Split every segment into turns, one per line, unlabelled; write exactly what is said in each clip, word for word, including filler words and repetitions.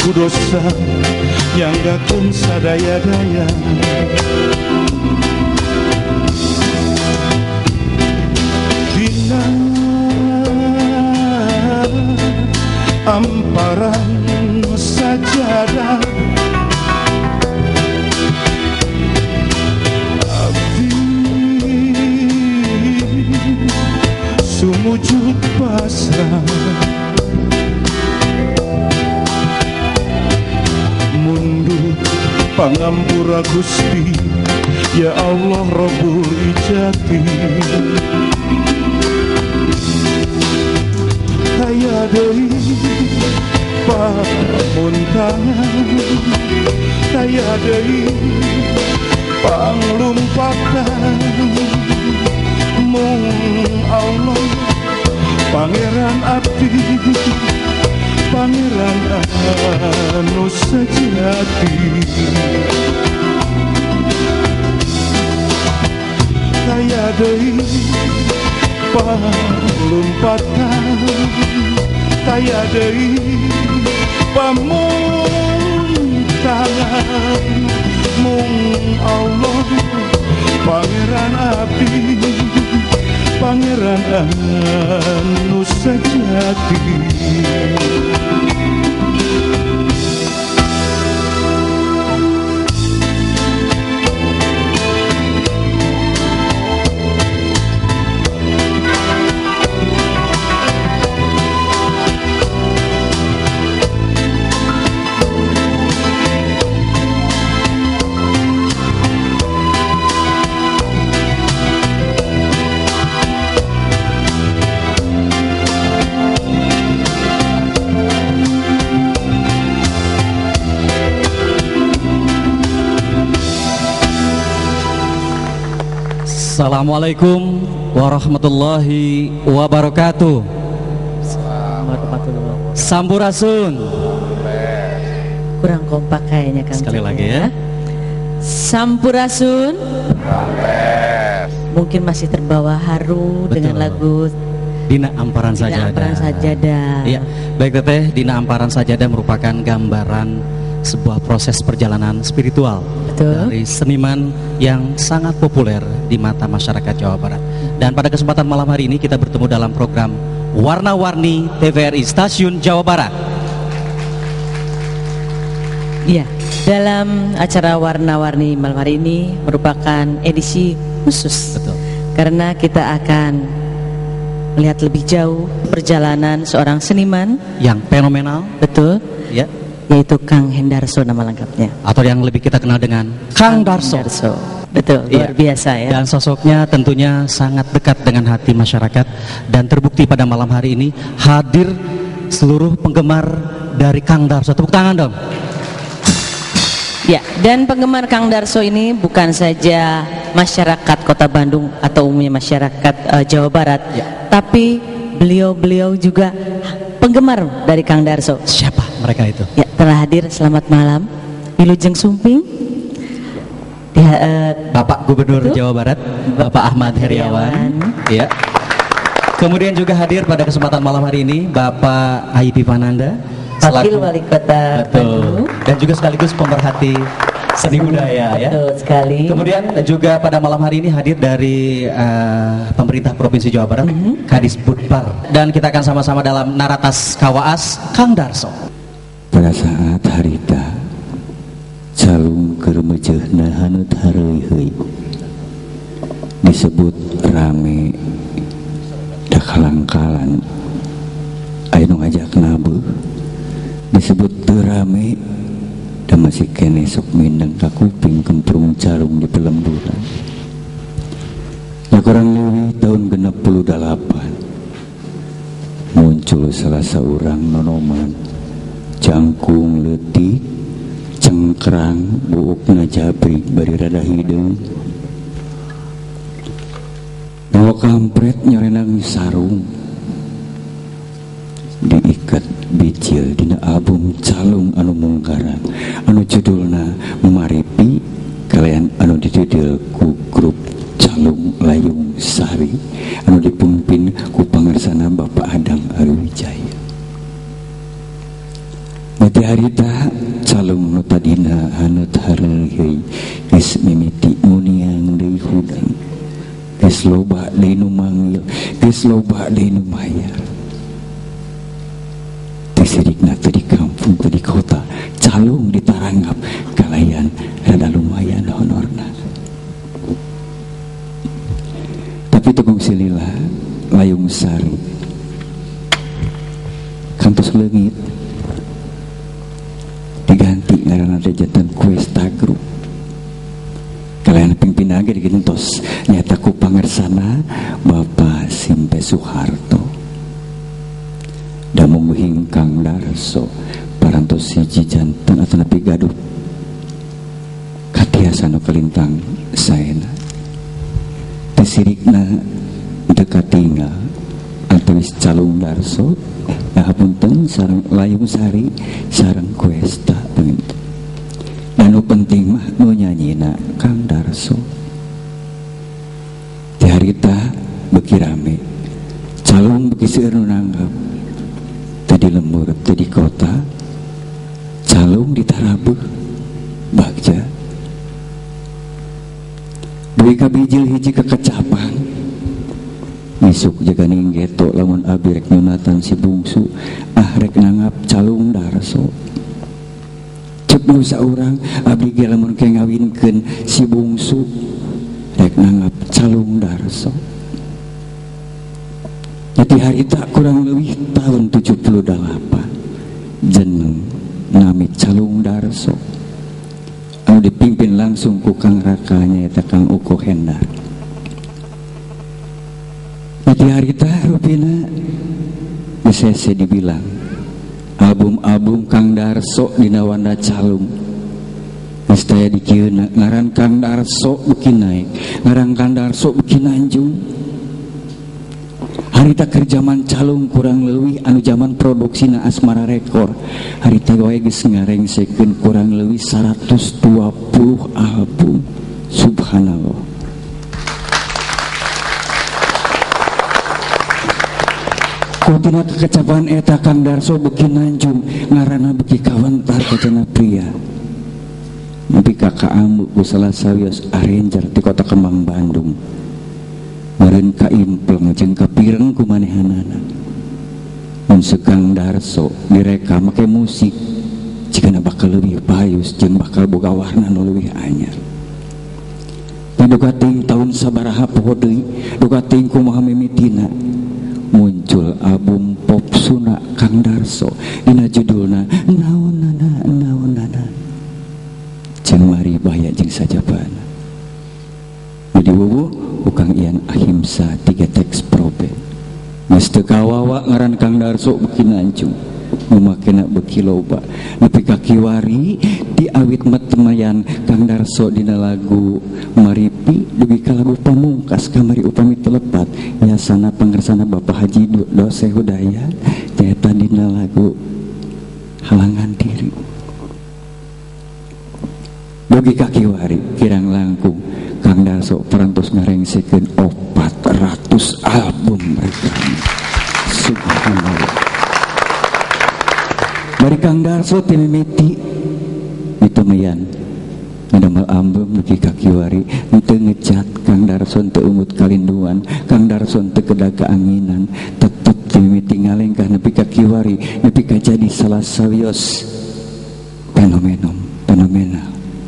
ku dosa nyanggakeun sadaya-daya. Dina amparan sajadah abdi sumujud pasrah, mundut pangampura Gusti ya Allah Rabbul Ijati. Kaya deui pamuntangan, kaya deui panglumpatan, mung Allah Pangeran abdi, Pangeran anu sejati. Kaya deui palumpatan, kaya deui pamuntangan, mung Allah Pangeran abdi, Pangeran anu sejati.
Assalamualaikum warahmatullahi wabarakatuh. Sampurasun.
Kurang kompak kayaknya Kang.
Sekali lagi ya.
Sampurasun. Mungkin masih terbawa haru. Betul. Dengan lagu
Dina Amparan Sajadah.
Dina Amparan Sajadah.
Iya, baik Teteh, Dina Amparan Sajadah merupakan gambaran sebuah proses perjalanan spiritual. Betul. Dari seniman yang sangat populer di mata masyarakat Jawa Barat. Dan pada kesempatan malam hari ini kita bertemu dalam program Warna-Warni T V R I Stasiun Jawa Barat.
Iya, dalam acara Warna-Warni malam hari ini merupakan edisi khusus. Betul. Karena kita akan melihat lebih jauh perjalanan seorang seniman
yang fenomenal.
Betul.
Ya.
Yaitu Kang Hendarso nama lengkapnya,
atau yang lebih kita kenal dengan Kang, Kang Darso.
Darso. Betul, luar iya. biasa ya.
Dan sosoknya tentunya sangat dekat dengan hati masyarakat. Dan terbukti pada malam hari ini hadir seluruh penggemar dari Kang Darso. Tepuk tangan dong.
Ya, dan penggemar Kang Darso ini bukan saja masyarakat Kota Bandung atau umumnya masyarakat uh, Jawa Barat, ya. Tapi beliau-beliau juga penggemar dari Kang Darso.
Siapa mereka itu?
Ya, telah hadir. Selamat malam Wilujeng Sumping, Di, uh,
Bapak Gubernur itu? Jawa Barat, Bapak Ahmad Heriawan. Ya. Kemudian juga hadir pada kesempatan malam hari ini Bapak Aipi Pananda,
Wakil Wali Kota Bandung,
dan juga sekaligus pemerhati seni budaya.
Betul
ya.
sekali.
Kemudian juga pada malam hari ini hadir dari uh, pemerintah Provinsi Jawa Barat, mm-hmm. Kadis Budpar. Dan kita akan sama-sama dalam Naratas Kawaas Kang Darso.
Pada saat harita calung kermejehna haneut hareuy disebut rame da kalangkalan aya nu ngajakna beuh disebut teu rame da masih kene sok mindeng ka kuping kemprung calung di pelemburan. Ya kurang lebih tahun genep puluh dalapan muncul salah seorang nonoman jangkung letih cengkrang buukna jabrik bari rada hideung bawa kampret nyarenang sarung diikat bicil dina album calung anu mungkaran anu judulna Maripi kalian anu dididil ku grup Calung Layung Sari anu dipimpin ku pangarsana Bapak Adang Arwijaya. Mati harita mata dina haneut hareuy geus mimiti muniang deui hudang geus loba deui nu manggil geus loba deui nu mayar teu sirikna teu di kampung teu di kota calung ditaranggap kalayan rada lumayan honorna tapi tukung silila layung sari kantos leungit diganti ngaranna Dejatan Kuesta Group kalian pimpin aja digentos nyata ku pangersana Bapak Simpe Soeharto da mungguhing Kang Darso parantos siji janten atau nepi gaduh katiasa nu kelintang saena teu sirikna dekat tinggal antawis Calung Darso ya hapunten sareng layung sari sareng Kuesta begitu dan nu penting mah nu nyanyina Kang Darso di harita beki rame calung beki seueur nu nanggap teu di lembur teu di kota calung di Tarabeuh bagja duwi kabijil hiji kekecapan isuk jaga ninggeto lamun abi rek nyunatan si bungsu ah rek nangap Calung Darso cek nu saurang abdi ge lamun ke ngawinkeun si bungsu rek nangap Calung Darso jadi harita kurang lebih tahun tujuh puluh delapan jeneng nami Calung Darso anu dipimpin langsung ku Kang Rakanya eta Kang Uko Hendar di harita rupina bisa dibilang album-album Kang Darso dina Wanda Calung geus taya dikieuna ngaran Kang Darso beuki naik ngaran Kang Darso beuki nanjung harita keur zaman Calung kurang leuwih anu zaman produksina Asmara Rekor harita wae geus ngarengsekeun kurang leuwih seratus dua puluh album subhanallah kutina kekecapan eta Kang Darso beuki nanjung ngaranna beuki kawentar kacana pria nepi kakak ambu ku salah sawios arranger di kota Kembang Bandung meureun kaimpleng jeung kapireng ku manehanana mun Kang Darso direka make musik jigana bakal leuwih payus jeung bakal boga warna nu leuwih anyar dugating taun sabaraha poho deui dugating kumaha mimitina muncul album pop Suna Kang Darso dina judulna naonana naonana jeung mari baya jeung sajabana jadi wuwu ukang Ian Ahimsa tiga teks probe geus teu kawawa ngaran Kang Darso beuki nanjung mumakena beuki loba nepi ka kiwari diawit metemayan Kang Darso dina lagu Maripi dugi ka lagu pamungkas kamari upami telepat yasana pangersana Bapak Haji Dose Hudaya nyaeta dina lagu Halangan Diri dugi ka kiwari kirang langkung Kang Darso parantos ngarengsekeun opat ratus album mereka subhanallah bari Kang Darso timimiti ditemeyan ngadamel album dugi ka kiwari henteu ngecat Kang Darso teu umut kalinduan Kang Darso teu kedah keanginan tetep timimiti ngalengkah nepi ka kiwari nepi ka jadi salah sawios fenomenon fenomenal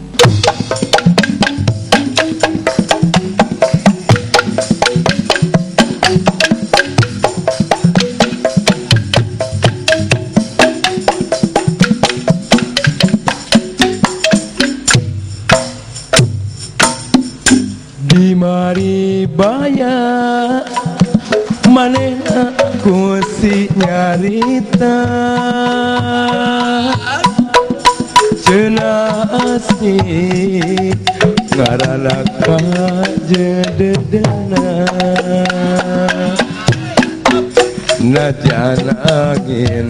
mari baya manehna ku si nyarita cenah asih ngaranna kajededana najan angin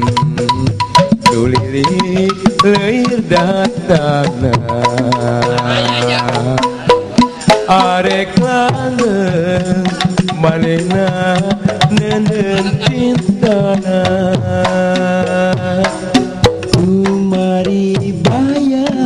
duliri leir datana arek langgeng manehna nenen cintana kumari baya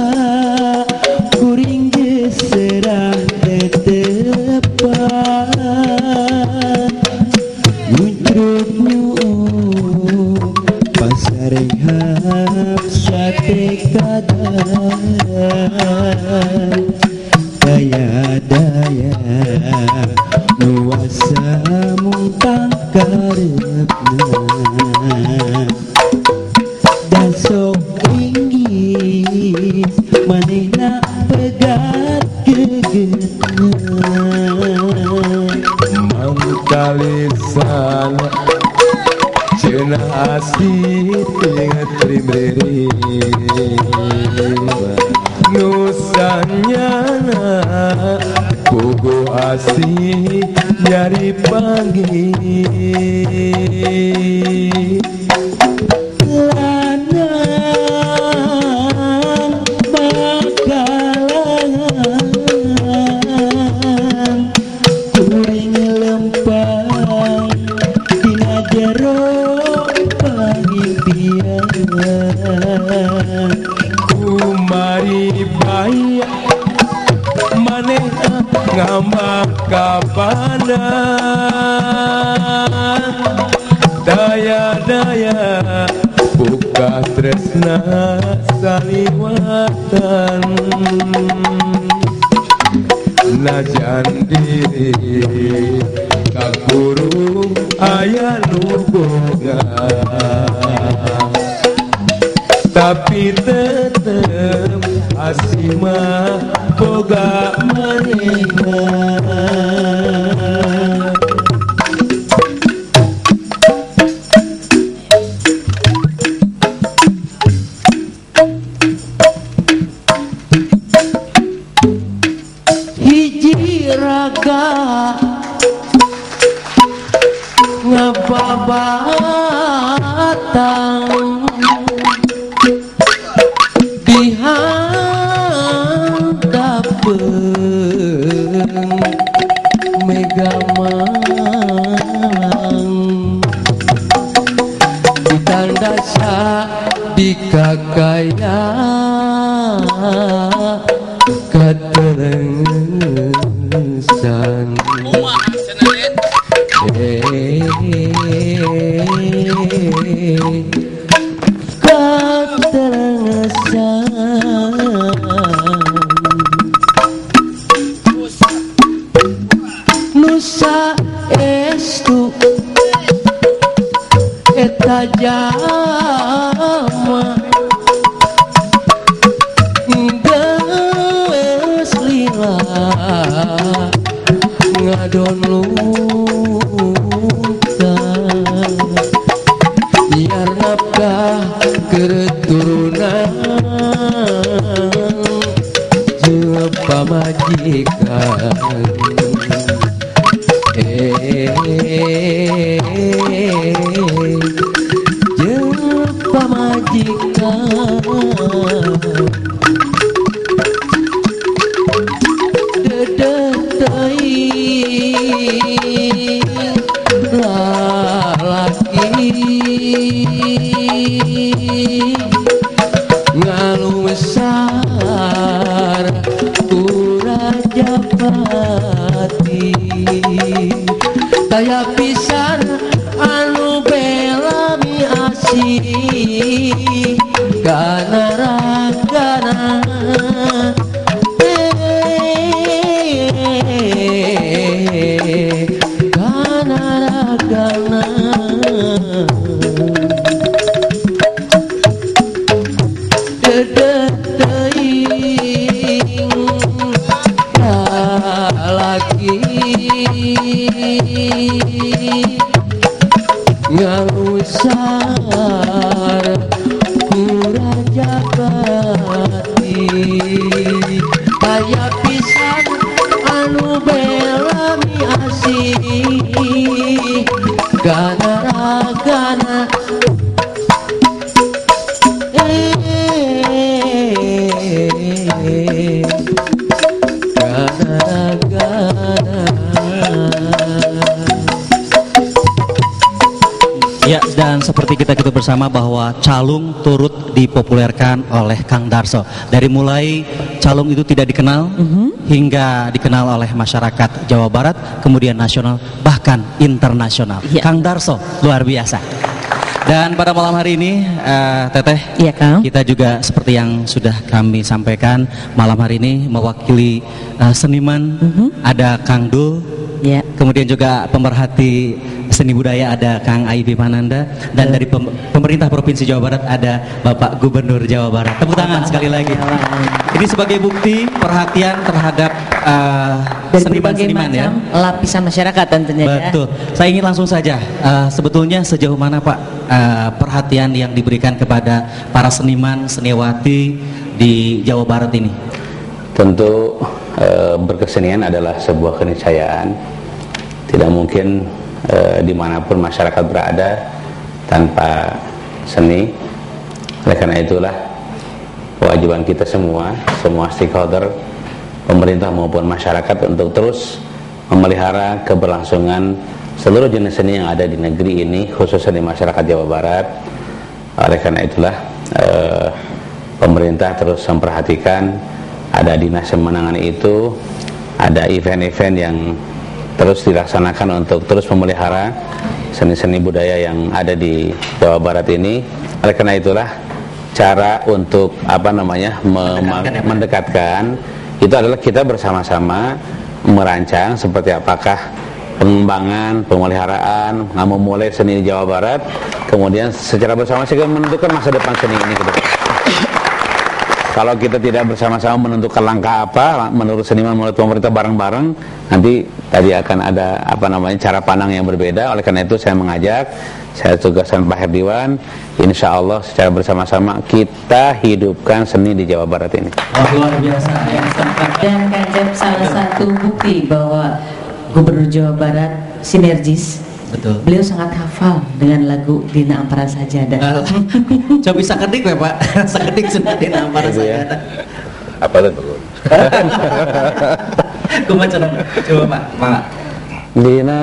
daya-daya nuasa mungkang karepna dan sok inggih manehna pegat gegetna
mangkalisan cenah asih inget rimriri nusanyana pugu asih nyari panggil lanang bakalan kuring lempang dina jero pangimpian kumari bayi maneh ngambak kapana daya-daya buka tresna saliwatan najan diri kakurung aya nu boga tapi tetep asih mah boga manehna hiji raga ngababatang dihandapeun mega malang ditandasa dikakaya katerengesan nusa estu eta jalma geus lila ngadon luka biar nafkah keturunan jeung pamajikan jeung pamajikan dedeteuing lalaki ngaluesar Rajapati daya pisan anu belami asih kana ragana kana ragana dedeteuing lalaki ngalusar ku Rajapati daya pisan anu belami asih kana ragana
Ya, dan seperti kita kita bersama bahwa calung turut dipopulerkan oleh Kang Darso. Dari mulai calung itu tidak dikenal mm-hmm. hingga dikenal oleh masyarakat Jawa Barat, kemudian nasional, bahkan internasional. Ya. Kang Darso luar biasa. Dan pada malam hari ini, uh, Teteh,
Iya, Kang.
kita juga seperti yang sudah kami sampaikan malam hari ini mewakili uh, seniman,
Mhm.
ada Kang Dul,
Ya.
kemudian juga pemerhati seni budaya ada Kang Aibi Pananda, dan dari pem- pemerintah Provinsi Jawa Barat ada Bapak Gubernur Jawa Barat. Tepuk tangan sekali lagi. Ini sebagai bukti perhatian terhadap uh,
Dari berbagai
seniman-seniman ya.
macam lapisan masyarakat tentunya ya.
Betul. Saya ingin langsung saja, uh, sebetulnya sejauh mana Pak uh, perhatian yang diberikan kepada para seniman, seniwati di Jawa Barat ini?
Tentu e, berkesenian adalah sebuah keniscayaan. Tidak mungkin e, dimanapun masyarakat berada tanpa seni. Oleh karena itulah kewajiban kita semua, semua stakeholder, pemerintah maupun masyarakat untuk terus memelihara keberlangsungan seluruh jenis seni yang ada di negeri ini, khususnya di masyarakat Jawa Barat. Oleh karena itulah e, pemerintah terus memperhatikan, ada dinas yang menangani itu, ada event-event yang terus dilaksanakan untuk terus memelihara seni-seni budaya yang ada di Jawa Barat ini. Oleh karena itulah cara untuk apa namanya mendekatkan, ya, mendekatkan itu adalah kita bersama-sama merancang seperti apakah pengembangan, pemeliharaan, memulai seni di Jawa Barat, kemudian secara bersama-sama menentukan masa depan seni ini ke depan. Kalau kita tidak bersama-sama menentukan langkah apa menurut seniman, menurut pemerintah bareng-bareng, nanti tadi akan ada apa namanya cara pandang yang berbeda. Oleh karena itu saya mengajak, saya tugaskan Pak Herdiwan, insya Allah secara bersama-sama kita hidupkan seni di Jawa Barat ini.
Oh, luar biasa ya.
Dan Kanjeng salah satu bukti bahwa Gubernur Jawa Barat sinergis.
Betul.
Beliau sangat hafal dengan lagu Dina Ampara Sajadah.
Coba bisa kedik ya Pak, sekedik sudah di Ampara Sajadah.
Apa itu?
Kumaha coba Pak, Pak.
Dina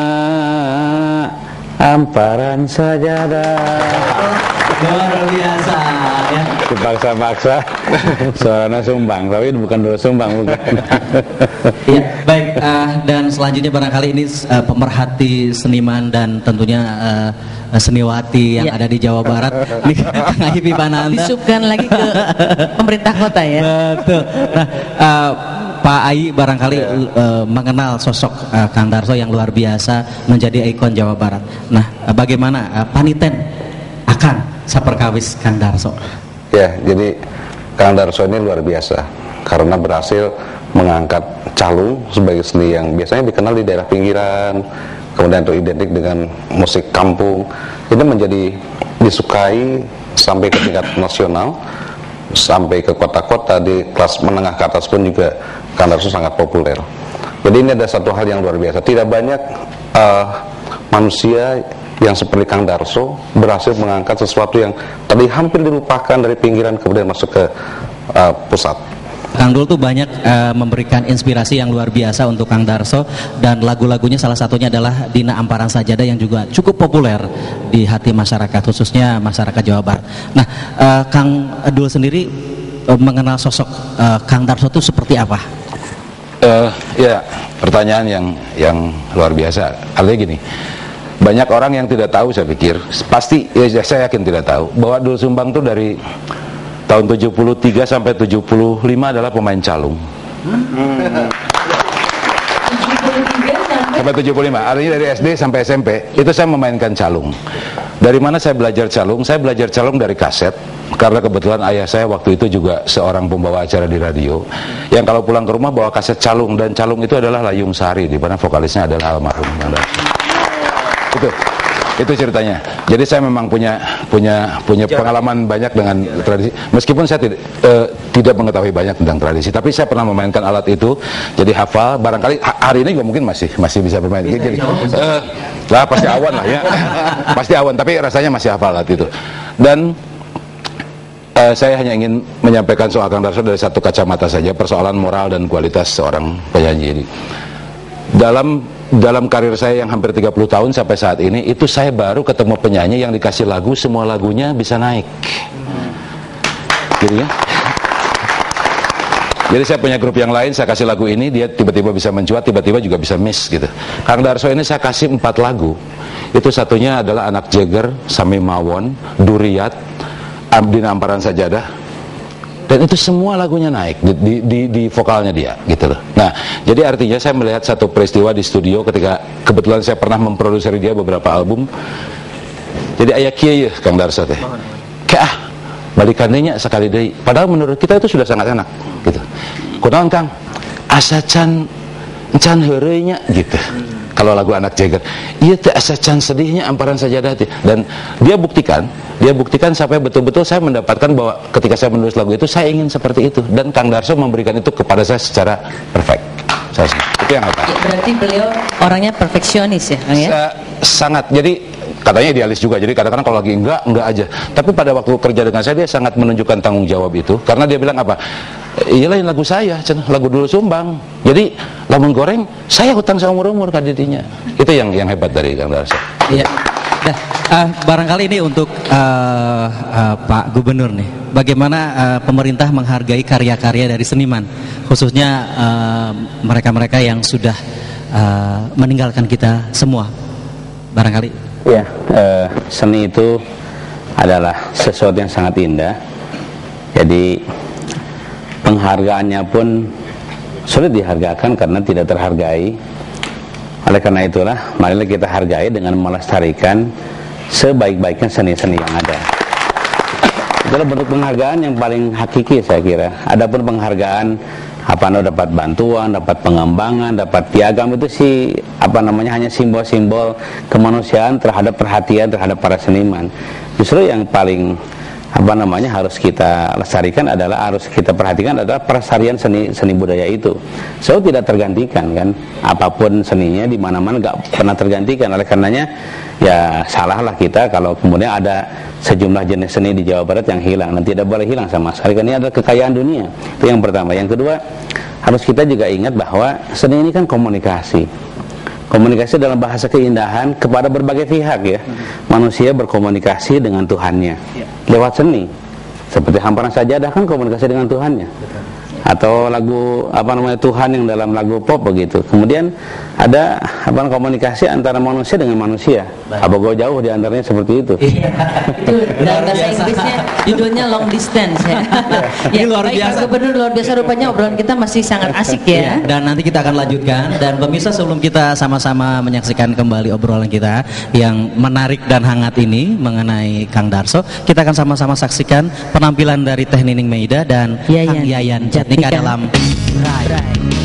Amparan Sajadah.
Luar biasa ya.
Dipaksa-paksa suaranya sumbang, tapi itu bukan dulu sumbang, bukan.
Ya, baik, uh, dan selanjutnya barangkali ini uh, pemerhati seniman dan tentunya uh, seniwati yang
Ya.
ada di Jawa Barat. Nih, Kang Aibi Pananda.
Disupkan lagi ke pemerintah kota ya.
Betul. Nah, uh, Pak Ai barangkali uh, mengenal sosok uh, Kang Darso yang luar biasa menjadi ikon Jawa Barat. Nah, uh, bagaimana uh, paniten akan saperkawis Kang Darso?
Ya, jadi Kang Darso ini luar biasa karena berhasil mengangkat calung sebagai seni yang biasanya dikenal di daerah pinggiran, kemudian itu identik dengan musik kampung. Ini menjadi disukai sampai ke tingkat nasional, sampai ke kota-kota, di kelas menengah ke atas pun juga Kang Darso sangat populer. Jadi ini ada satu hal yang luar biasa. Tidak banyak uh, manusia yang seperti Kang Darso berhasil mengangkat sesuatu yang tadi hampir dilupakan dari pinggiran kemudian masuk ke uh, pusat.
Kang Dul tuh banyak uh, memberikan inspirasi yang luar biasa untuk Kang Darso, dan lagu-lagunya salah satunya adalah Dina Amparan Sajadah yang juga cukup populer di hati masyarakat, khususnya masyarakat Jawa Barat. Nah, uh, Kang Dul sendiri uh, mengenal sosok uh, Kang Darso itu seperti apa?
Uh, ya, pertanyaan yang yang luar biasa. Artinya gini, banyak orang yang tidak tahu, saya pikir pasti, ya, saya yakin tidak tahu bahwa Dul Sumbang itu dari tahun tujuh puluh tiga sampai tujuh puluh lima adalah pemain calung. Hmm. Sampai tujuh puluh lima, artinya dari S D sampai S M P itu saya memainkan calung. Dari mana saya belajar calung? Saya belajar calung dari kaset, karena kebetulan ayah saya waktu itu juga seorang pembawa acara di radio, yang kalau pulang ke rumah bawa kaset calung, dan calung itu adalah Layung Sari, di mana vokalisnya adalah almarhum Kang Darso. Itu, itu ceritanya. Jadi saya memang punya punya punya pengalaman banyak dengan tradisi. Meskipun saya tidak uh, tidak mengetahui banyak tentang tradisi, tapi saya pernah memainkan alat itu, jadi hafal. Barangkali hari ini juga mungkin masih masih bisa bermain. Bisa, jadi, uh, lah pasti awan lah ya, pasti awan. Tapi rasanya masih hafal alat itu. Dan uh, saya hanya ingin menyampaikan soal Kang Darso dari satu kacamata saja, persoalan moral dan kualitas seorang penyanyi ini. Dalam dalam karir saya yang hampir tiga puluh tahun sampai saat ini, itu saya baru ketemu penyanyi yang dikasih lagu semua lagunya bisa naik. Jadi ya, Jadi saya punya grup yang lain, saya kasih lagu ini, dia tiba-tiba bisa mencuat, tiba-tiba juga bisa miss gitu. Kang Darso ini saya kasih empat lagu. Itu satunya adalah Anak Jeger, Sami Mawon, Duriyat, Dina Amparan Sajadah. Dan itu semua lagunya naik di, di, di, di vokalnya dia gitu loh. Nah, jadi artinya saya melihat satu peristiwa di studio ketika kebetulan saya pernah memproduksi dia beberapa album. Jadi ayah kieu Kang Darso teh. Kayak ah, balikannya sekali deui. Padahal menurut kita itu sudah sangat enak gitu. Kunaon Kang? Asa can can heureuy nya gitu. Kalau lagu Anak Jeger, iya teh asa can sedihnya Amparan Sajadah teh. Dan dia buktikan, dia buktikan sampai betul-betul saya mendapatkan bahwa ketika saya menulis lagu itu saya ingin seperti itu, dan Kang Darso memberikan itu kepada saya secara perfect. Saya, itu yang apa?
Berarti beliau orangnya perfeksionis ya, Kang ya?
Sa sangat. Jadi katanya idealis juga, jadi kadang-kadang kalau lagi enggak, enggak aja. Tapi pada waktu kerja dengan saya, dia sangat menunjukkan tanggung jawab itu, karena dia bilang apa? Iyalah lagu saya, lagu Dulu Sumbang. Jadi lamun goreng, saya hutang seumur-umur ka didinya. Itu yang yang hebat dari Kang Darso.
Iya. Nah, uh, barangkali ini untuk uh, uh, Pak Gubernur nih, bagaimana uh, pemerintah menghargai karya-karya dari seniman, khususnya mereka-mereka uh, yang sudah uh, meninggalkan kita semua, barangkali.
Ya, uh, seni itu adalah sesuatu yang sangat indah. Jadi penghargaannya pun sulit dihargakan karena tidak terhargai. Oleh karena itulah, marilah kita hargai dengan melestarikan sebaik-baiknya seni-seni yang ada. Itulah bentuk penghargaan yang paling hakiki saya kira. Adapun penghargaan apa namanya, dapat bantuan, dapat pengembangan, dapat piagam, itu sih apa namanya hanya simbol-simbol kemanusiaan terhadap perhatian terhadap para seniman. Justru yang paling apa namanya harus kita lestarikan adalah, harus kita perhatikan adalah pelestarian seni seni budaya itu. So tidak tergantikan kan, apapun seninya di mana-mana nggak pernah tergantikan. Oleh karenanya ya salahlah kita kalau kemudian ada sejumlah jenis seni di Jawa Barat yang hilang, dan tidak boleh hilang sama sekali, karena ini adalah kekayaan dunia. Itu yang pertama. Yang kedua, harus kita juga ingat bahwa seni ini kan komunikasi. Komunikasi dalam bahasa keindahan kepada berbagai pihak ya. Manusia berkomunikasi dengan Tuhannya lewat seni. Seperti Hamparan Sajadah kan komunikasi dengan Tuhannya. Atau lagu apa namanya Tuhan yang dalam lagu pop begitu. Kemudian ada apa komunikasi antara manusia dengan manusia. Apa gue jauh di antaranya seperti itu.
Itu dalam bahasa Inggrisnya judulnya long distance ya. Ya,
luar
baik,
biasa.
Pak Gubernur, luar biasa, rupanya obrolan kita masih sangat asik ya.
Dan nanti kita akan lanjutkan. Dan pemirsa, sebelum kita sama-sama menyaksikan kembali obrolan kita yang menarik dan hangat ini mengenai Kang Darso, kita akan sama-sama saksikan penampilan dari Teh Nining Meida dan
Yayan
Kang Yayan Jatnika dalam Rai.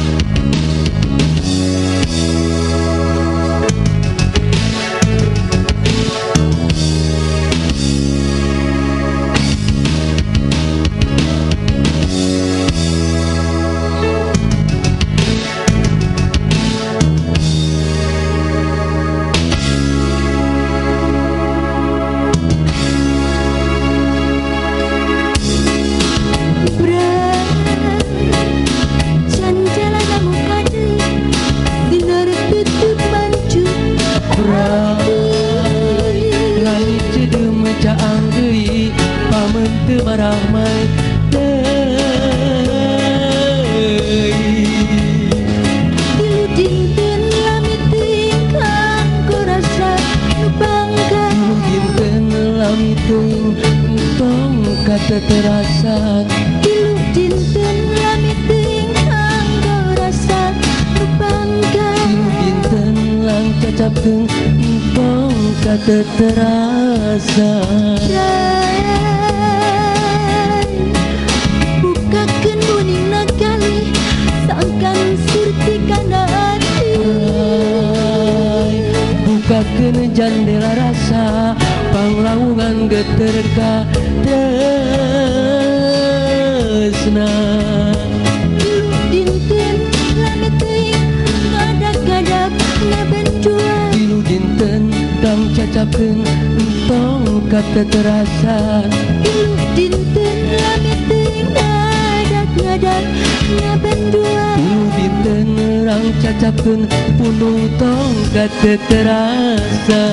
Terasa
ilu dinten lamiting anggo rasa bangga
ilu dinten lang cacapkeun engkong kate terasa
bukakeun buningna kali sangkan surti kana ati
bukakeun jandela rasa panglaungan geterka desna
ilu dinten lamiting ngadak-ngadak ngabencuan
ilu dinten kang cacapkeun entong kate terasa
ilu dinten lamiting ngadak-ngadak ngabencuan
ilu dinten rang cacapkeun punung tong kate terasa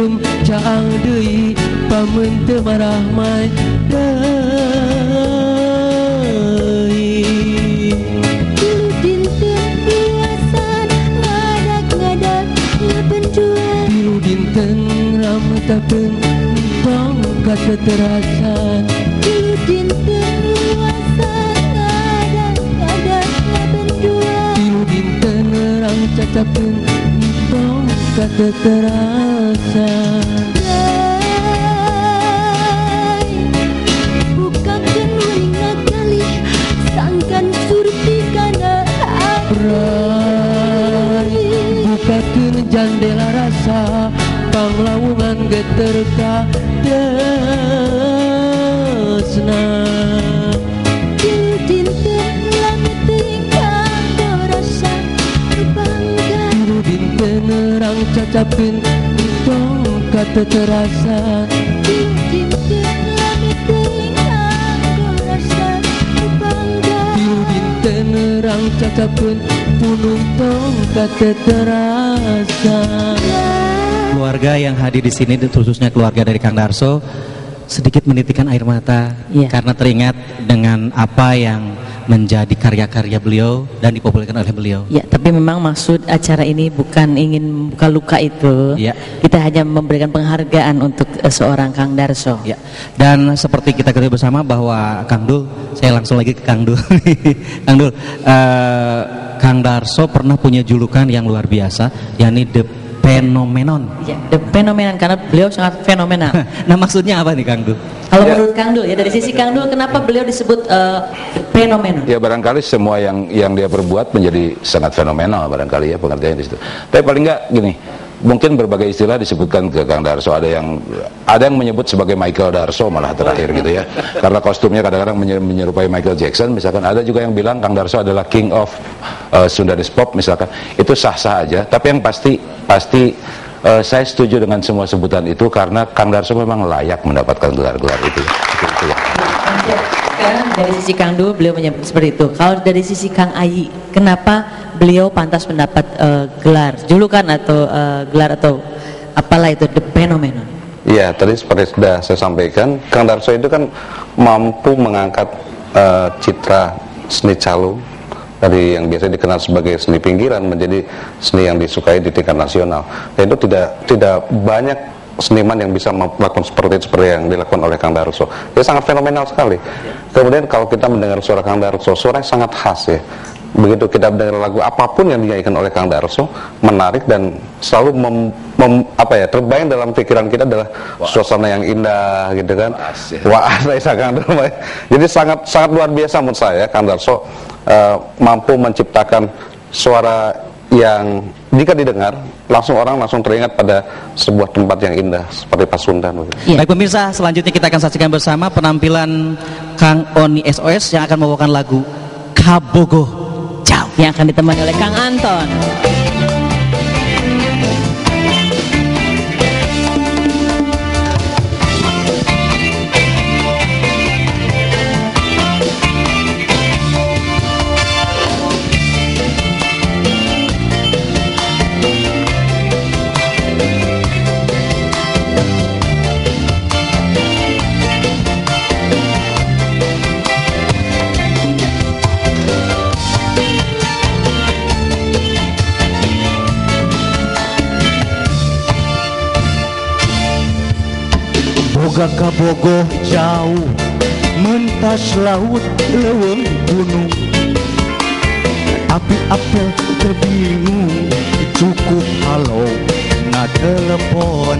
minum caang deui pamun teu marah mah deui.
Dulu dinten luasan ngadak-ngadak ngabenduan.
Tilu dinten rametakeun tong kateterasan.
Dulu dinten luasan ngadak-ngadak ngabenduan.
Tilu dinten rang cacakeun tong kateterasan.
Bukakan waringa kali sangkan surti kana
Rai bukakeun jandela rasa panglawungan geter ka desna.
Dulu dinten lameting kanggo rasa bangga.
Tilu dinten rang cacakeun tong kateterasan.
Dulu dinten lameting kanggo rasa bangga.
Tilu dinten rang cacakeun punung tong kateterasan.
Keluarga yang hadir di sini, khususnya keluarga dari Kang Darso, sedikit menitikan air mata
Iya.
karena teringat dengan apa yang menjadi karya-karya beliau dan dipopulerkan oleh beliau.
Ya, tapi memang maksud acara ini bukan ingin buka luka itu.
Ya.
Kita hanya memberikan penghargaan untuk uh, seorang Kang Darso.
Ya, dan seperti kita ketahui bersama bahwa Kang Dul, saya langsung lagi ke Kang Dul. Kang Dul, eh, Kang Darso pernah punya julukan yang luar biasa, yakni The Phenomenon.
Ya, the phenomenon karena beliau sangat fenomenal.
Nah, maksudnya apa nih Kang Dul?
Kalau
Ya.
menurut Kang Dul ya, dari sisi Kang Dul, kenapa beliau disebut uh, fenomenon?
Ya barangkali semua yang yang dia perbuat menjadi sangat fenomenal barangkali ya pengertiannya di situ. Tapi paling enggak gini, mungkin berbagai istilah disebutkan ke Kang Darso. Ada yang ada yang menyebut sebagai Michael Darso malah terakhir gitu ya. Karena kostumnya kadang-kadang menyer- menyerupai Michael Jackson misalkan. Ada juga yang bilang Kang Darso adalah King of uh, Sundanese Pop misalkan. Itu sah-sah aja. Tapi yang pasti pasti uh, saya setuju dengan semua sebutan itu karena Kang Darso memang layak mendapatkan gelar-gelar itu. Itu, itu ya.
Sekarang dari sisi Kang Dul beliau menyebut seperti itu. Kalau dari sisi Kang Ayi, kenapa beliau pantas mendapat uh, gelar julukan atau uh, gelar atau apalah itu the phenomenon?
Iya, tadi seperti sudah saya sampaikan, Kang Darso itu kan mampu mengangkat uh, citra seni calung dari yang biasa dikenal sebagai seni pinggiran menjadi seni yang disukai di tingkat nasional. Dan itu tidak tidak banyak seniman yang bisa melakukan seperti itu, seperti yang dilakukan oleh Kang Darso. Dia sangat fenomenal sekali. Kemudian kalau kita mendengar suara Kang Darso, suaranya sangat khas ya. Begitu kita mendengar lagu apapun yang dinyanyikan oleh Kang Darso, menarik dan selalu mem, mem, apa ya terbayang dalam pikiran kita adalah suasana yang indah gitu kan. Wah, saya Kang Darso. Jadi sangat sangat luar biasa menurut saya Kang Darso uh, mampu menciptakan suara yang jika didengar langsung orang langsung teringat pada sebuah tempat yang indah seperti Pasundan.
Iya.
Baik pemirsa, selanjutnya kita akan saksikan bersama penampilan Kang Oni S O S yang akan membawakan lagu Kabogo Jauh
Yang akan ditemani oleh Kang Anton.
Boga kabogoh jauh mentas laut leuweung gunung api apel kebingung cukup halo na telepon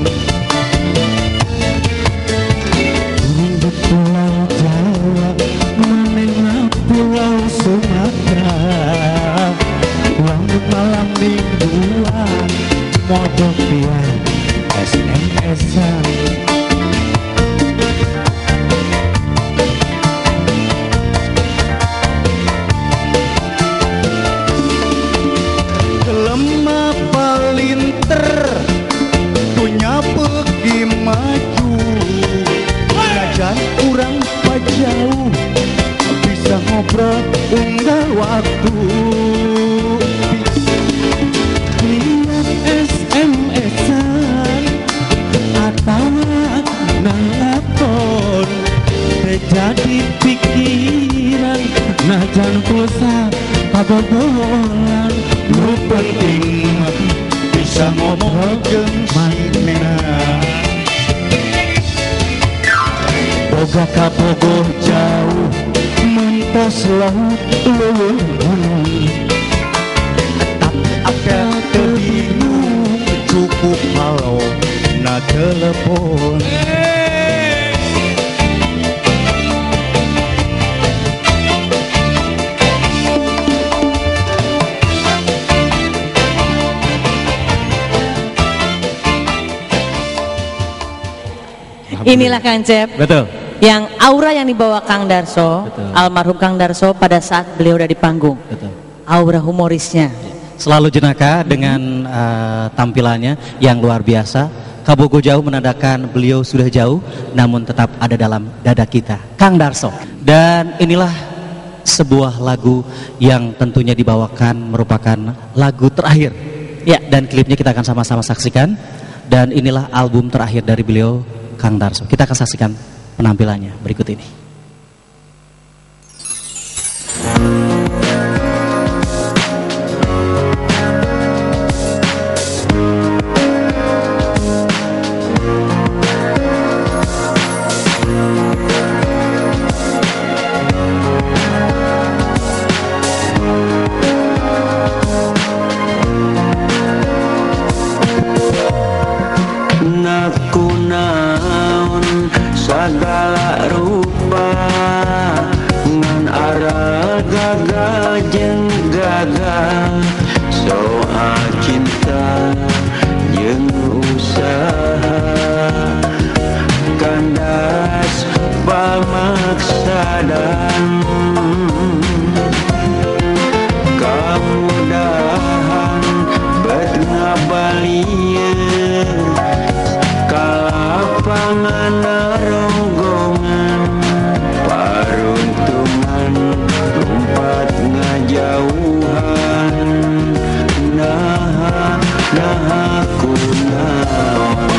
turun di pulau Jawa menengah pulau Sumatera rambut malam mingguan modok biar S M S-an lemah palinter punya
kabogohan nu penting bisa ngomong jeung manehna boga kabogoh jauh mentos laut leuweung ada bingung cukup halo na telepon
Inilah Kang Cep.
Betul.
Yang aura yang dibawa Kang Darso,
Betul.
almarhum Kang Darso pada saat beliau ada di panggung.
Betul.
Aura humorisnya.
Selalu jenaka dengan uh, tampilannya yang luar biasa. Kabogo jauh menandakan beliau sudah jauh, namun tetap ada dalam dada kita. Kang Darso. Dan inilah sebuah lagu yang tentunya dibawakan merupakan lagu terakhir. Ya, dan klipnya kita akan sama-sama saksikan. Dan inilah album terakhir dari beliau, Kang Darso. Kita akan saksikan penampilannya berikut ini.
Segala rupa ngan arah gagal jeung gagal soal cinta jeung usaha kandas pamaksa dan kemudahan bet ngabalieun kalapangan ronggongan paruntungan lompat ngajauhan nah nah kunaon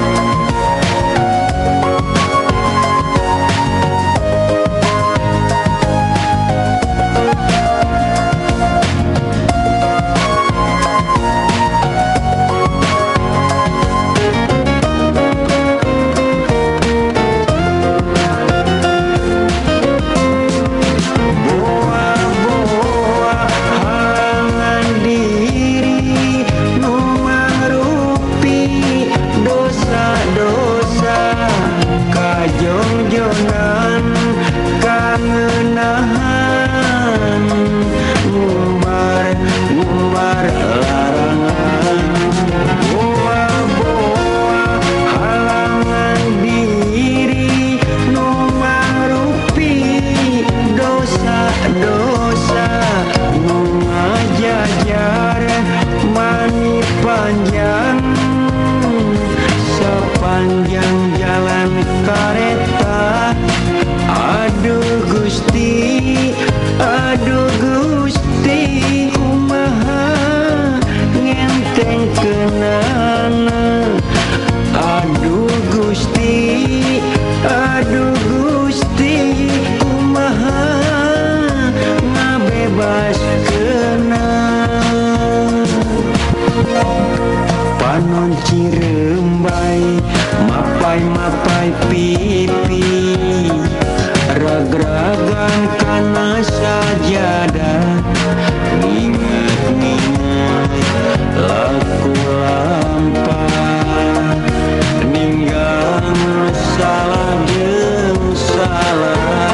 mapai pipi rag-ragan kana sajadah ingat-ingat laku lampah ninggang salah jeung salah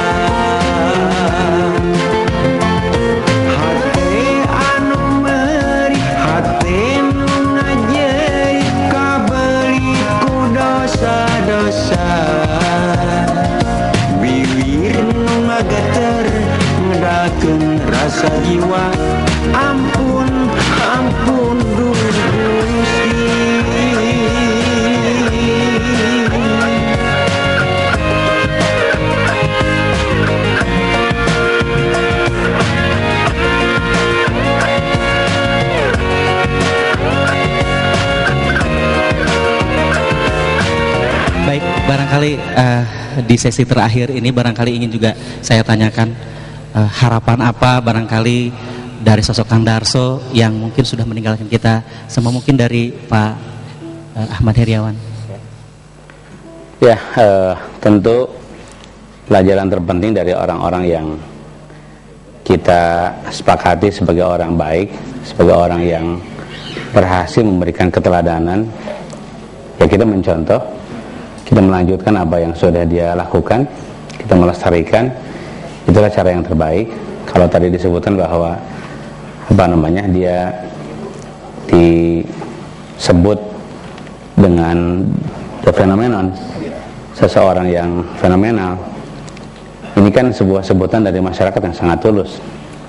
hate anu meuri hate nu ngajeri kabeli ku dosa-dosa bibir nu ngageter ngedakeun rasa jiwa ampun ampun Gusti.
Baik, barangkali uh, di sesi terakhir ini barangkali ingin juga saya tanyakan uh, harapan apa barangkali dari sosok Kang Darso yang mungkin sudah meninggalkan kita, sama mungkin dari Pak uh, Ahmad Heriawan.
Ya, uh, tentu pelajaran terpenting dari orang-orang yang kita sepakati sebagai orang baik, sebagai orang yang berhasil memberikan keteladanan, ya kita mencontoh, kita melanjutkan apa yang sudah dia lakukan, kita melestarikan, itulah cara yang terbaik. Kalau tadi disebutkan bahwa apa namanya dia disebut dengan the phenomenon, seseorang yang fenomenal, ini kan sebuah sebutan dari masyarakat yang sangat tulus.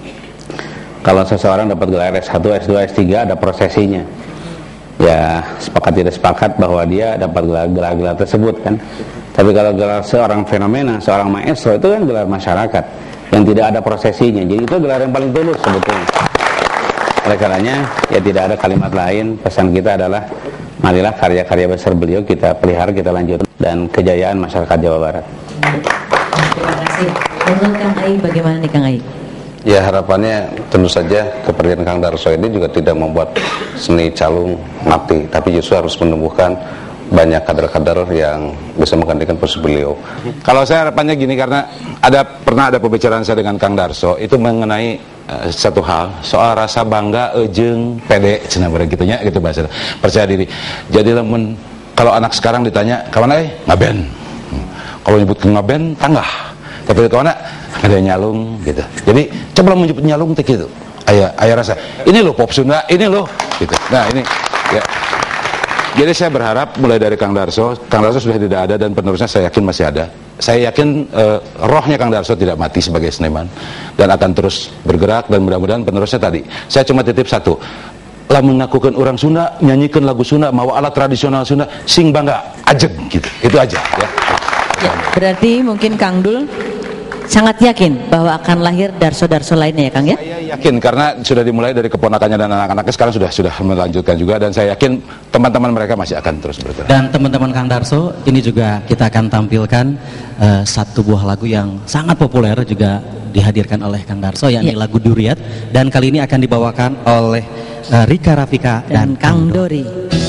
Kalau seseorang dapat gelar S satu, S dua, S tiga ada prosesinya. Ya sepakat tidak sepakat bahwa dia dapat gelar-gelar tersebut kan. Tapi kalau gelar seorang fenomena, seorang maestro, itu kan gelar masyarakat yang tidak ada prosesinya. Jadi itu gelar yang paling tulus sebetulnya. Oleh karenanya ya tidak ada kalimat lain, pesan kita adalah marilah karya-karya besar beliau kita pelihara, kita lanjutkan, dan kejayaan masyarakat Jawa Barat.
Terima kasih. Menurut Kang Ai bagaimana nih Kang Ai?
Ya harapannya tentu saja kepergian Kang Darso ini juga tidak membuat seni calung mati, tapi justru harus menumbuhkan banyak kader-kader yang bisa menggantikan posisi beliau.
Kalau saya harapannya gini, karena ada pernah ada pembicaraan saya dengan Kang Darso itu mengenai uh, satu hal soal rasa bangga, ejeng, pede, cenah bareng gitunya, gitu bahasa percaya diri. Jadi lamun kalau anak sekarang ditanya kawan eh ngaben, hmm. kalau nyebut ke ngaben tanggah. Tapi kawan ada nyalung gitu. Jadi coba menyebut nyalung teh gitu. Aya aya rasa. Ini loh pop Sunda, ini loh gitu. Nah, ini ya. Jadi saya berharap mulai dari Kang Darso, Kang Darso sudah tidak ada dan penerusnya saya yakin masih ada. Saya yakin uh, rohnya Kang Darso tidak mati sebagai seniman dan akan terus bergerak, dan mudah-mudahan penerusnya tadi. Saya cuma titip satu. Lamun ngakukeun orang Sunda, nyanyikan lagu Sunda, mawa alat tradisional Sunda, sing bangga, ajeg gitu. Itu aja ya.
Ya, berarti mungkin Kang Dul sangat yakin bahwa akan lahir Darso-Darso lainnya ya Kang ya?
Saya yakin karena sudah dimulai dari keponakannya dan anak-anaknya, sekarang sudah sudah melanjutkan juga, dan saya yakin teman-teman mereka masih akan terus bergerak.
Dan teman-teman Kang Darso, ini juga kita akan tampilkan uh, satu buah lagu yang sangat populer juga dihadirkan oleh Kang Darso, yakni ya. lagu Duriat, dan kali ini akan dibawakan oleh uh, Rika Rafika dan, dan Kang Dori.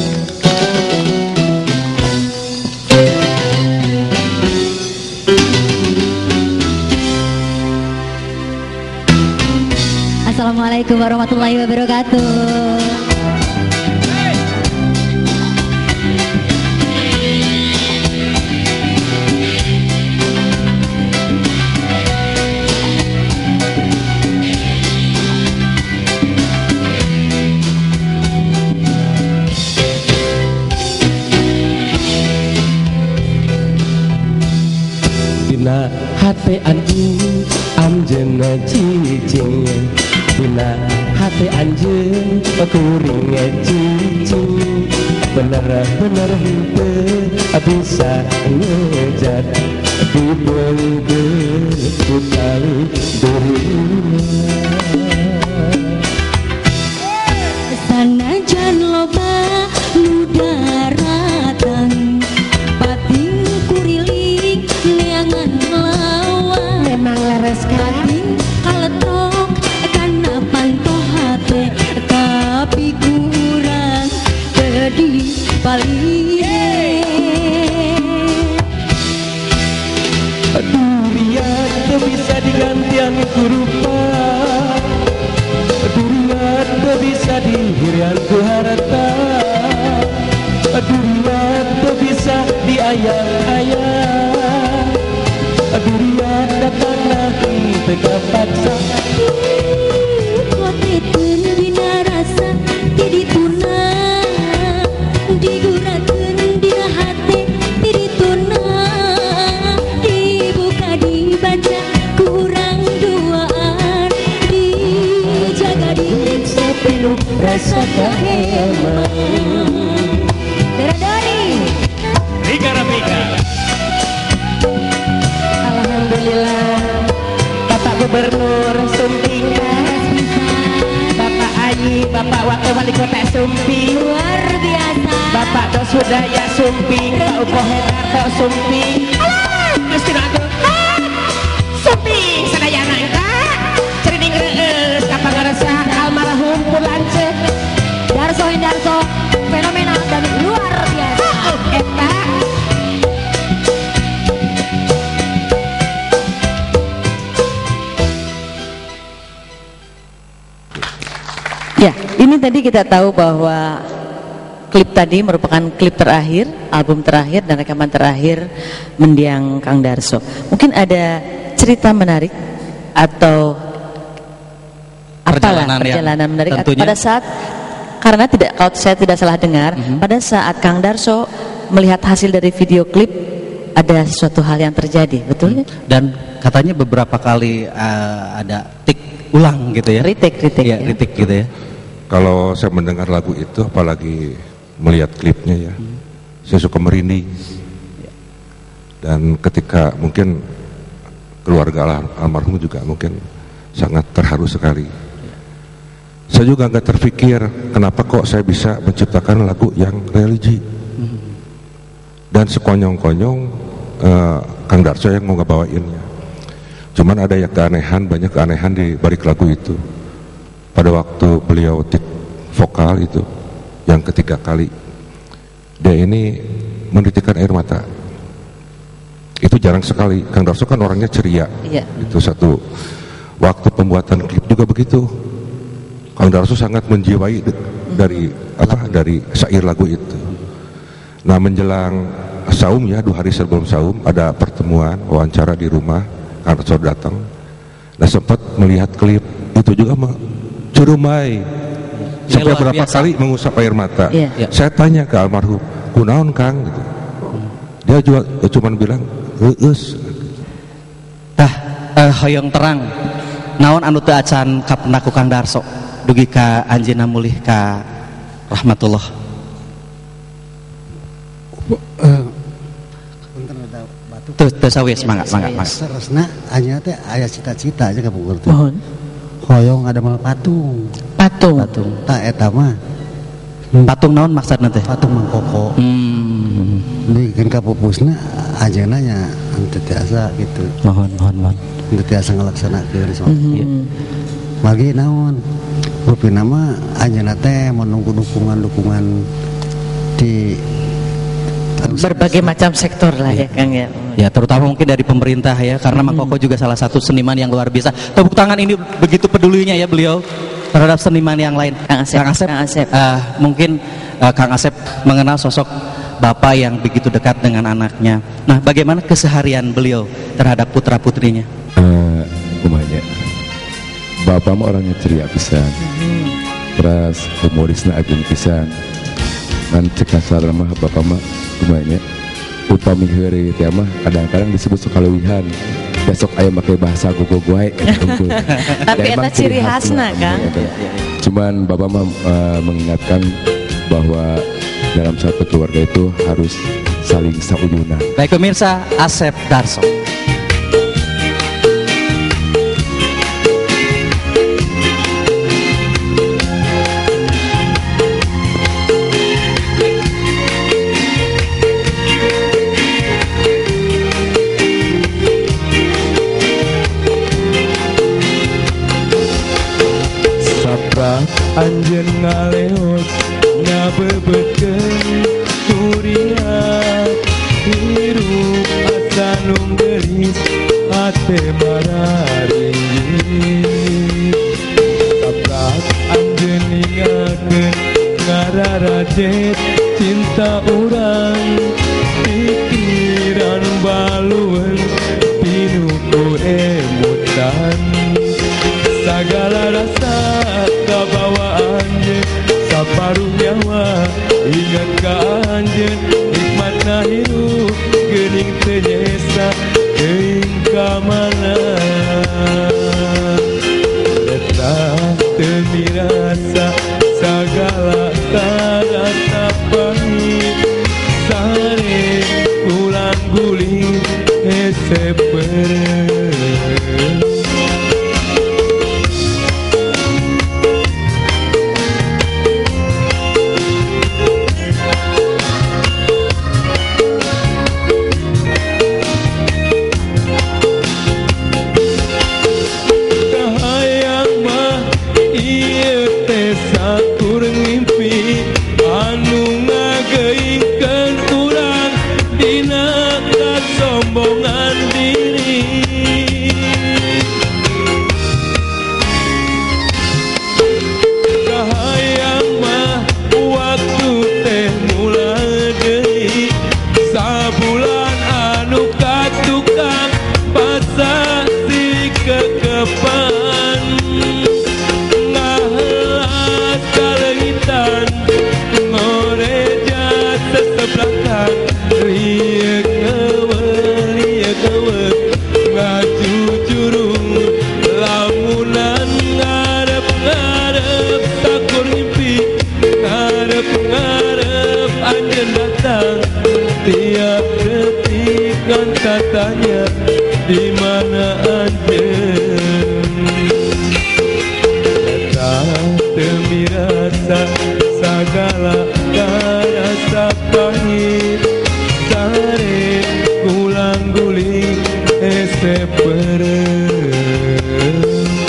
Assalamualaikum warahmatullahi wabarakatuh.
Dina hati anjing amjeuna cicing, dina hati anjeun kuring cicing, bener-bener henteu bisa ngejat dibeungkeun ku tali durinya.
Sanajan loba nu daratan, pating kuriling neangan lawan, memang leres kating kaletok kana pantoh hate, tapi kurang jadi paling
durian teu bisa digantian ku rupa, durian teu bisa dihirian ku harta, durian teu bisa diayang-ayang, durian datangna teu kapaksa.
kotekeun dina rasa tidituna, digurakeun dina hate tidituna, dibuka dibaca kurang duaan, dijaga diriksa penuh rasa kaheman. Dari
Rika Rafika. Alhamdulillah, Bapak Gubernur Sumping, Bapak Ayi, Bapak Wakil Wali Kota Sumping,
luar biasa.
Bapak Dosudaya Sumping, Pak Upo Hedarto Sumping, Justina Agung, Sumping, sadayana eta, cerining reus kapangarasan.
tadi kita tahu bahwa klip tadi merupakan klip terakhir, album terakhir dan rekaman terakhir mendiang Kang Darso. Mungkin ada cerita menarik atau apalah
Perjalanan yang
perjalanan menarik
tentunya-
pada saat, karena tidak, kalau saya tidak salah dengar,
Mhm.
pada saat Kang Darso melihat hasil dari video klip ada sesuatu hal yang terjadi, betul?
Hmm. Dan katanya beberapa kali uh, ada tik ulang gitu ya.
Retake, retake,
Iya,
ya.
retake gitu ya.
Kalau saya mendengar lagu itu, apalagi melihat klipnya ya,
Hmm.
saya suka merinding. Dan ketika mungkin keluarga al- almarhum juga mungkin sangat terharu sekali. Saya juga nggak terpikir kenapa kok saya bisa menciptakan lagu yang religi. Dan sekonyong-konyong eh, Kang Darso yang mau ngebawainnya. Cuman ada ya keanehan, banyak keanehan di balik lagu itu. Pada waktu beliau tik vokal itu, yang ketiga kali, dia ini menitikkan air mata. Itu jarang sekali. Kang Darso kan orangnya ceria.
Iya.
Itu satu. Waktu pembuatan klip juga begitu. Kang Darso sangat menjiwai de- dari apa dari syair lagu itu. Nah, menjelang saum ya, dua hari sebelum saum ada pertemuan wawancara di rumah. Kang Darso datang. Nah, sempat melihat klip itu juga curumai. Sampai
luar
berapa
biasa.
kali mengusap air mata.
Iya.
Iya.
Saya tanya ke almarhum, kunaon Kang gitu. Dia juga cuman bilang, "Heus."
Tah, eh, hoyong terang. Naon anu teu acan kapena ku Kang Darso dugi ka anjeunna mulih ka rahmatullah. Tuh, tuh sawis, mangga, mangga, mangga.
Terusna hanya teh aya cita-cita aja kapungkur teh.
Mohon.
Hoyong ada mah patung.
Patung.
Patung.
Tak eta mah
Patung naon maksudna teh?
patung mangkoko.
Hmm.
Bikin kapupusna ajeuna nya henteu tiasa gitu.
Mohon, mohon, mohon.
Henteu tiasa ngalaksanakeun soal.
Iya.
Magi naon? Rupina mah ajeuna teh menunggu dukungan-dukungan di
Berbagai macam sektor lah ya Kang ya.
Ya, terutama mungkin dari pemerintah ya, karena Mang Koko juga salah satu seniman yang luar biasa. Tepuk tangan ini begitu pedulinya ya beliau terhadap seniman yang lain.
Kang Asep.
Kang Asep,
Kang Asep.
eh, mungkin eh, Kang Asep mengenal sosok bapak yang begitu dekat dengan anaknya. Nah, bagaimana keseharian beliau terhadap putra putrinya?
Eh, kumanya bapak mah orangnya ceria pisan, terus humorisna agung pisan. Kan cek kasar mah bapak mah kumanya upami heureuy teh mah kadang-kadang disebut sukalewihan. Besok aya make bahasa gogog wae eta unggul.
Tapi
Ya,
eta
emang
ciri khasna
khasna,
Kang.
emang eta. Cuman bapak mah eh, mengingatkan bahwa dalam satu keluarga itu harus saling sauyunan.
Baik pemirsa, Asep Darso.
Saprak anjeun ngaleos ngabebeukeun kuringat hirup asa nu geulis ate mararinggit. Saprak anjeun ningakeun ngararajet cinta urang pikiran balueun pinuku emutan. Segala rasa kabawaannya saparuh nyawa ingat ka anjeun nikmatna hirup geuning teu nyesa teuing ka mana eta teu mirasa sagala tarasa pahit sare ulang guling hese beureum. Kahayang mah ieu teh sakur ngimpi anu ngageuingkeun urang dina kasombongan diri.
detik-detik katanya di mana anjeun tak demi rasa segala karasa pahit sare gulang guling ese perem.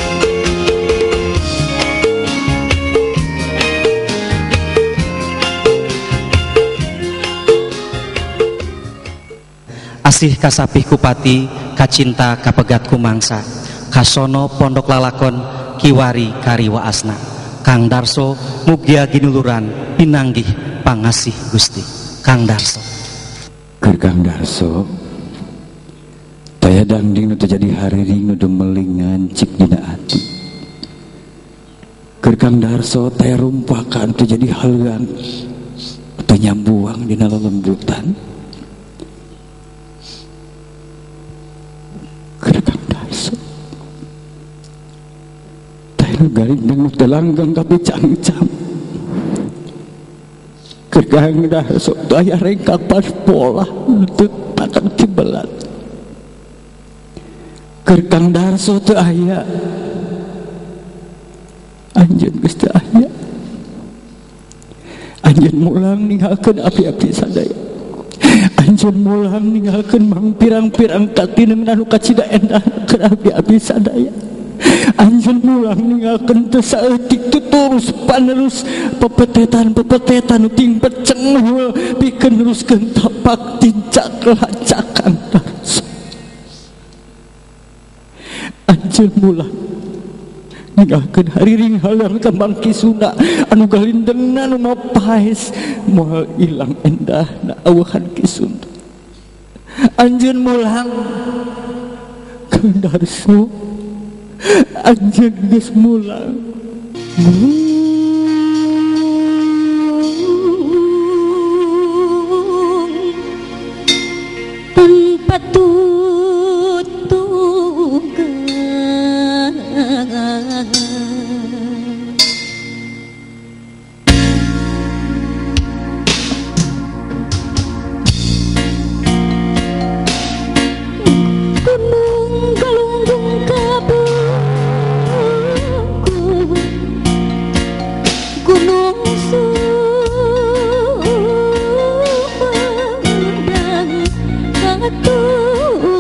Asih kasapih kupati kacinta kapegat kumangsa kasono pondok lalakon kiwari kariwa asna Kang Darso mugia ginuluran pinanggih pangasih Gusti. Kang Darso
Keur Kang Darso taya dangding nu terjadi hariring nu demelingan cik dina ati. Keur Kang Darso taya rumpakan terjadi haluan atau nyambuang dina lelembutan. Keur Kang Darso taya nu galindang nu telanggang tapi cangcam. Keur Kang Darso taya rengkak pas pola teu takang cibelat. Keur Kang Darso teu aya anjeun geus teu aya. Anjeun mulang ninggalkeun api-api sadaya. Anjeun mulang ninggalkeun mang pirang-pirang katineng anu kacida endah keur api-api sadaya. Anjeun mulang ninggalkeun teu saeutik teu terus panerus pepetetan-pepetetan ting peceng pikeun neruskeun tapak tincak lacak Kang Darso. Anjeun mulang ninggalkeun hariring halang kembang kisuna anu galindengna anu mapaes moal ilang endahna aweuhan kisun. Anjeun mulang Kang Darso, anjeun geus mulang.
Tanpa tutukan gunung galunggung kabungku, gunung sumedang batu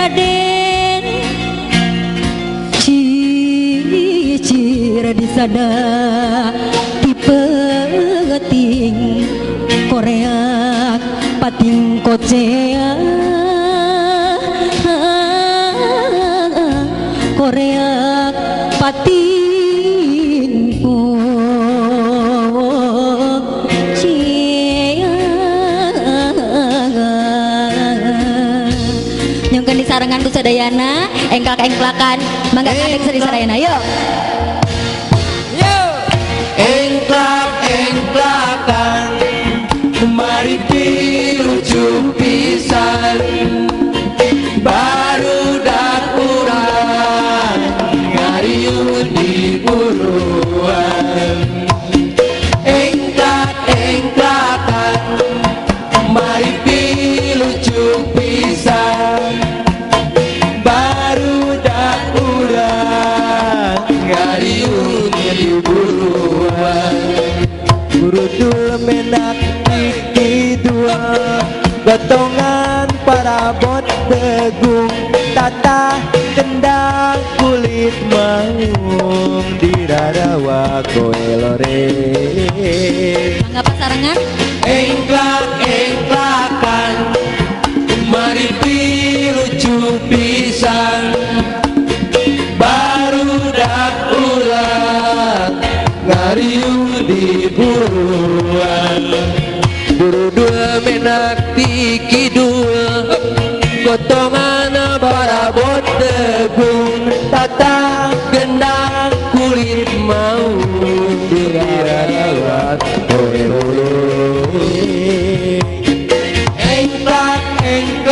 Raden cicir di sana dipeting Korea pating kocea Korea pating kocea nyongkeun di sarengan ku sadayana engklak-engklakan mangga kadek seri sadayana yuk
engklak-engklakan mari dirujuk pisan barudak urang ngariung di buruan engklak-engklakan mari dirujuk pisan barudak urang ngariung di buruan Burudul menak tiki dua gotongan parabot tegung tata kendang kulit maung di rarawa koe lore
mangga pasarengan
engklak-engklakan mari pilucu pisan barudak ulang ngariung di buruan burudul menak tiki dua gotongan barabot tegung tata gendang kulit mau dirarawat oleh engklak engklak